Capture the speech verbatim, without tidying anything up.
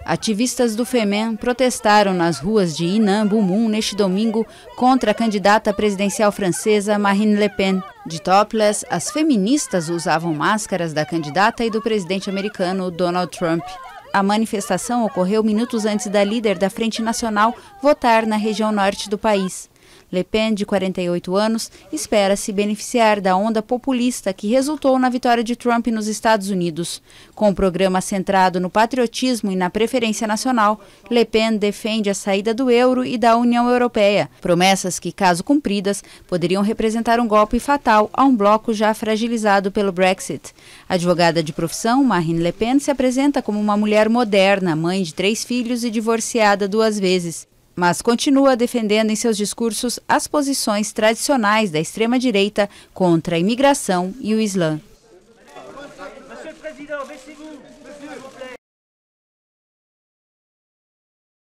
Ativistas do Femen protestaram nas ruas de Inham-Bumum neste domingo contra a candidata presidencial francesa Marine Le Pen. De topless, as feministas usavam máscaras da candidata e do presidente americano Donald Trump. A manifestação ocorreu minutos antes da líder da Frente Nacional votar na região norte do país. Le Pen, de quarenta e oito anos, espera se beneficiar da onda populista que resultou na vitória de Trump nos Estados Unidos. Com o programa centrado no patriotismo e na preferência nacional, Le Pen defende a saída do euro e da União Europeia, promessas que, caso cumpridas, poderiam representar um golpe fatal a um bloco já fragilizado pelo Brexit. Advogada de profissão, Marine Le Pen se apresenta como uma mulher moderna, mãe de três filhos e divorciada duas vezes. Mas continua defendendo em seus discursos as posições tradicionais da extrema-direita contra a imigração e o Islã.